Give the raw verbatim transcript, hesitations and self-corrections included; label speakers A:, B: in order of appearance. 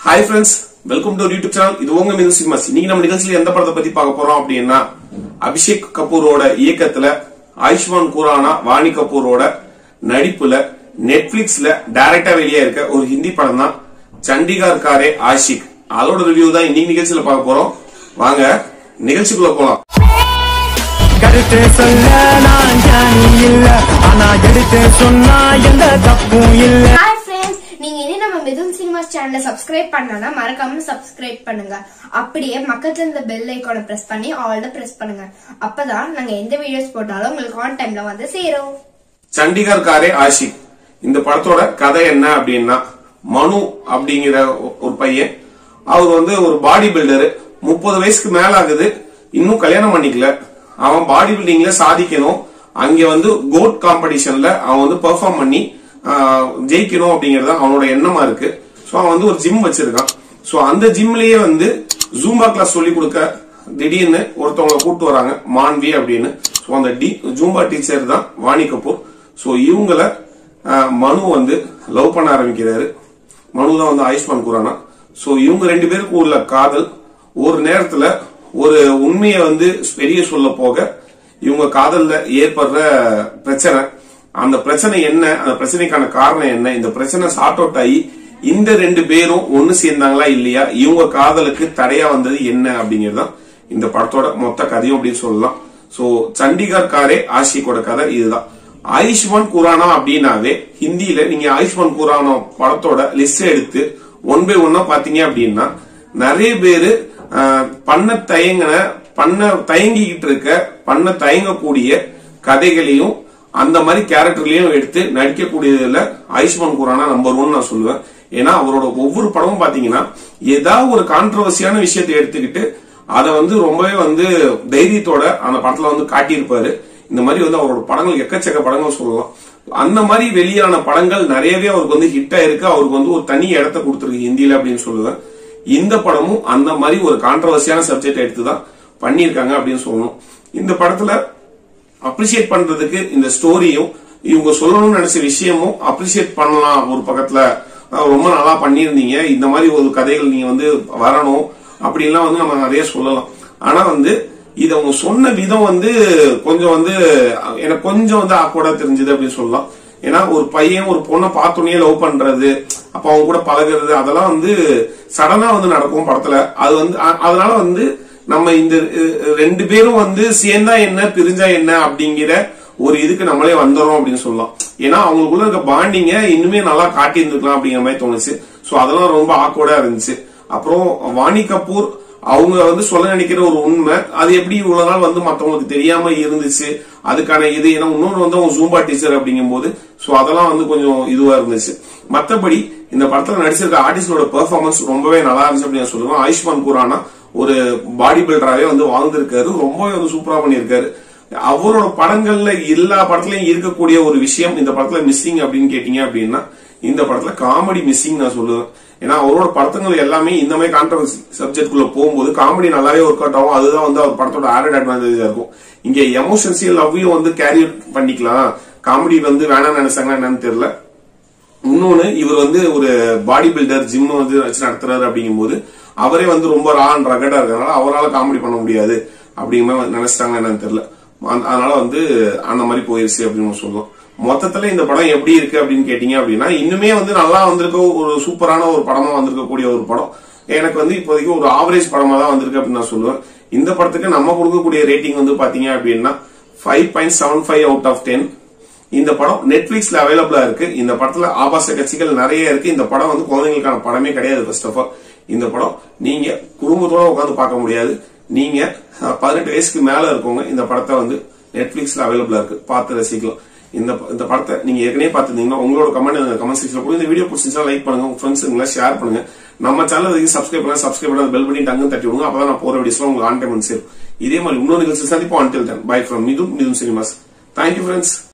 A: Hi friends, welcome to our YouTube channel. இது உங்க Mithun cinemas. இன்னைக்கு நம்ம நிகழ்ச்சியில எந்த படத்தை பத்தி பார்க்க போறோம் அப்படின்னா அபிஷேக் கபூரோட இயக்கத்துல ஆயுஷ்மான் குரானா வாணி கபூரோட நடிப்புல நெட்ஃபிளிக்ஸ்ல டைரக்டா வெளியே இருக்க ஒரு ஹிந்தி படம் தான் சண்டிகர் காரே ஆஷிக். அதோட ரிவ்யூ தான் இன்னைக்கு நிகழ்ச்சியில பார்க்க போறோம். வாங்க நிகழ்ச்சிக்குள்ள போலாம்.
B: கருத்து சொல்ல நான் ஞானி இல்ல, ஆனா எடுத்து சொன்னா எந்த தப்பும் இல்ல.
C: Hi friends, நீங்க இனி நம்ம மிதுன் சினிமாஸ் சேனலை சப்ஸ்கிரைப் பண்ணனா மறக்காம சப்ஸ்கிரைப் பண்ணுங்க. அப்படியே பக்கத்துல இருந்த பெல் ஐகானை பிரஸ் பண்ணி ஆல் பிரஸ் பண்ணுங்க. அப்பதான் நாங்க எந்த வீடியோஸ் போட்டாலும் உங்களுக்கு ஆன் டைம்ல வந்து சேரும்.
A: சண்டிகர் காரே ஆஷிக் இந்த படத்தோட கதை என்ன அப்படின்னா, மனு அப்படிங்கிற ஒரு பையன், அவர் வந்து ஒரு பாடி பில்டரு. முப்பது வயசுக்கு மேல ஆகுது, இன்னும் கல்யாணம் பண்ணிக்கல. அவன் பாடி பில்டிங்ல சாதிக்கணும், அங்க வந்து கோட் காம்படிஷன்ல அவன் வந்து பெர்ஃபார்ம் பண்ணி ஜெயிக்கணும் அப்படிங்கறது அவனோட எண்ணமா இருக்கு. சோ அவன் வந்து ஒரு ஜிம் வச்சிருக்கான். சோ அந்த ஜிம்லயே வந்து ஜூம்பா கிளாஸ் சொல்லி கொடுக்க திடீர்னு ஒருத்தவங்களை கூட்டு வராங்க, மான்வி அப்படின்னு. சோ அந்த டி ஜூம்பா டீச்சர் தான் வாணி கபூர். சோ இவங்கள மனு வந்து லவ் பண்ண ஆரம்பிக்கிறாரு. மனு தான் வந்து ஆயுஷ்மான் குரானா. சோ இவங்க ரெண்டு பேருக்கு உள்ள காதல் ஒரு நேரத்துல ஒரு உண்மையை வந்து பெரிய சொல்ல போக இவங்க காதல்ல ஏற்படுற பிரச்சனை, அந்த பிரச்சனை என்ன, அந்த பிரச்சனைக்கான காரணம் என்ன, இந்த பிரச்சனை சார்ட் அவுட் ஆகி இந்த ரெண்டு பேரும் ஒன்னு சேர்ந்தாங்களா இல்லையா, இவங்க காதலுக்கு தடையா வந்தது என்ன அப்படிங்கறதுதான் இந்த படத்தோட மொத்த கதையும் அப்படின்னு சொல்லலாம். சோ சண்டிகர் காரே ஆஷிக்கோட கதை இதுதான். ஆயுஷ்மான் குரானா அப்படின்னாவே ஹிந்தியில நீங்க ஆயுஷ்மான் குரானா படத்தோட லிஸ்ட் எடுத்து ஒன் பை ஒன்னா பாத்தீங்க அப்படின்னா நிறைய பேரு பண்ண தயங்கின பண்ண தயங்கிக்கிட்டு இருக்க பண்ண தயங்கக்கூடிய கதைகளையும் அந்த மாதிரி கேரக்டர்லயும் எடுத்து நடிக்கக்கூடியதுல ஆயுஷ்மான் குரானா நம்பர் ஒன் நான் சொல்லுவேன். ஏன்னா அவரோட ஒவ்வொரு படமும் பாத்தீங்கன்னா ஏதாவது ஒரு கான்ட்ரவர்சியான விஷயத்தை எடுத்துக்கிட்டு அதை வந்து ரொம்பவே வந்து தைரியத்தோட அந்த படத்துல வந்து காட்டியிருப்பாரு. இந்த மாதிரி வந்து அவரோட படங்கள் எக்கச்சக்க படங்கள் சொல்லலாம். அந்த மாதிரி வெளியான படங்கள் நிறையவே அவருக்கு வந்து ஹிட் ஆயிருக்கு. அவருக்கு வந்து ஒரு தனி இடத்த கொடுத்துருக்கு ஹிந்தியில அப்படின்னு சொல்லுவேன். இந்த படமும் அந்த மாதிரி ஒரு கான்ட்ரவர்சியான சப்ஜெக்ட் எடுத்துதான் பண்ணிருக்காங்க அப்படின்னு சொல்லணும். இந்த படத்துல அப்ரிசியேட் பண்றதுக்கு இந்த ஸ்டோரியும் இவங்க சொல்லணும்னு நினைச்ச விஷயமும் அப்ரிசியேட் பண்ணலாம். ஒரு பக்கத்துல ரொம்ப நல்லா பண்ணிருந்தீங்க, இந்த மாதிரி ஒரு கதைகள் நீங்க வந்து வரணும் அப்படின்லாம் வந்து நம்ம நிறைய சொல்லலாம். ஆனா வந்து இது அவங்க சொன்ன விதம் வந்து கொஞ்சம் வந்து எனக்கு கொஞ்சம் வந்து ஆக்வர்டா தெரிஞ்சது அப்படின்னு சொல்லலாம். ஏன்னா ஒரு பையன் ஒரு பொண்ணை பார்த்தோன்னே லவ் பண்றது, அப்ப அவங்க கூட பழகிறது, அதெல்லாம் வந்து சடனா வந்து நடக்கும் படத்துல. அது வந்து அதனால வந்து நம்ம இந்த ரெண்டு பேரும் வந்து சேர்ந்தா என்ன பிரிஞ்சா என்ன அப்படிங்கிற ஒரு இதுக்கு நம்மளே வந்துடும் அப்படின்னு சொல்லலாம். ஏன்னா அவங்களுக்குள்ள இருக்க பாண்டிங்க இன்னுமே நல்லா காட்டி இருந்துக்கலாம் அப்படிங்கிற மாதிரி தோணுச்சு. சோ அதெல்லாம் ரொம்ப ஆக்வர்டா இருந்துச்சு. அப்புறம் வாணி கபூர் அவங்க வந்து சொல்ல நினைக்கிற ஒரு உண்மை, அது எப்படி இவ்வளவு நாள் வந்து மத்தவங்களுக்கு தெரியாம இருந்துச்சு, அதுக்கான இது. ஏன்னா இன்னொன்று வந்து அவங்க ஜூம்பா டீச்சர் அப்படிங்கும் போது சோ அதெல்லாம் வந்து கொஞ்சம் இதுவா இருந்துச்சு. மத்தபடி இந்த படத்துல நடிச்சிருக்க ஆர்டிஸ்டோட பெர்ஃபார்மன்ஸ் ரொம்பவே நல்லா இருந்துச்சு அப்படின்னு சொல்லுவோம். ஆயுஷ்மான் குரானா ஒரு பாடி பில்டராவே வந்து வாழ்ந்திருக்காரு, ரொம்பவே வந்து சூப்பரா பண்ணிருக்காரு. அவரோட படங்கள்ல எல்லா படத்துலயும் இருக்கக்கூடிய ஒரு விஷயம் இந்த படத்துல மிஸ்ஸிங் அப்படின்னு கேட்டீங்க அப்படின்னா இந்த படத்துல காமெடி மிஸ்ஸிங் நான் சொல்லுவேன். ஏன்னா அவரோட படத்துங்கள் எல்லாமே இந்த மாதிரி கான்ட்ரவர்சி சப்ஜெக்ட் குள்ள போகும்போது காமெடி நல்லாவே ஒர்க் அவுட் ஆகும். அதுதான் வந்து அவர் படத்தோட ஆடட் அட்வான்டேஜா இருக்கும். இங்க எமோஷன்ஸையும் லவ்வையும் வந்து கேரி பண்ணிக்கலாம், காமெடி வந்து வேணாம்னு நினைச்சாங்களா என்னன்னு தெரியல. இன்னொன்னு, இவர் வந்து ஒரு பாடி பில்டர் ஜிம் வந்து வச்சு நடத்துறாரு அப்படிங்கும் போது அவரே வந்து ரொம்ப ரா அண்ட் ரகடா இருக்கிறதுனால அவரால் காமெடி பண்ண முடியாது அப்படிங்கிற மாதிரி நினைச்சிட்டாங்க என்னன்னு தெரியல. அதனால வந்து அந்த மாதிரி போயிருச்சு அப்படின்னு சொல்லலாம். மொத்தத்துல இந்த படம் எப்படி இருக்கு அப்படின்னு கேட்டீங்க அப்படின்னா இன்னுமே வந்து நல்லா வந்திருக்க ஒரு சூப்பரான ஒரு படமா வந்திருக்கக்கூடிய ஒரு படம். எனக்கு வந்து இப்போதைக்கு ஒரு ஆவரேஜ் படமா தான் வந்திருக்கு அப்படின்னு நான் சொல்லுவேன். இந்த படத்துக்கு நம்ம கொடுக்கக்கூடிய ரேட்டிங் வந்து பாத்தீங்க அப்படின்னா five point seven five out of ten. இந்த படம் நெட்ஃபிளிக்ஸ்ல அவைலபிளா இருக்கு. இந்த படத்துல ஆபாச கட்சிகள் நிறைய இருக்கு. இந்த படம் வந்து குழந்தைங்களுக்கான படமே கிடையாது. ஃபர்ஸ்ட் ஆஃப் ஆல் இந்த படம் நீங்க குடும்பத்தோட உட்காந்து பார்க்க முடியாது. நீங்க பதினெட்டு வயசுக்கு மேல இருக்கவங்க இந்த படத்தை வந்து நெட்ஃபிளிக்ஸ்ல அவைலபிளா இருக்கு, பார்த்து ரசிக்கலாம். இந்த இந்த படத்தை நீங்க ஏற்கனவே பார்த்திருந்தீங்கன்னா உங்களோட கமெண்ட் கமெண்ட் செக்ஷன்ல கூட இந்த வீடியோ பிடிச்சிருந்தா லைக் பண்ணுங்க, உங்க ஃப்ரெண்ட்ஸுங்களை ஷேர் பண்ணுங்க. நம்ம சேனல் சப்ஸ்கிரைப் பண்ணா சப்ஸ்கிரைப் பண்ணா பெல் பண்ணி டங்கு தட்டி விடுங்க. அப்பதான் நான் போற வீடியோஸ்லாம் உங்களுக்கு ஆன் டைம் வந்து சேரும். இதே மாதிரி இன்னொரு நிகழ்ச்சி சந்திப்போம். Until then bye from Mithun Mithun cinemas. Thank you friends.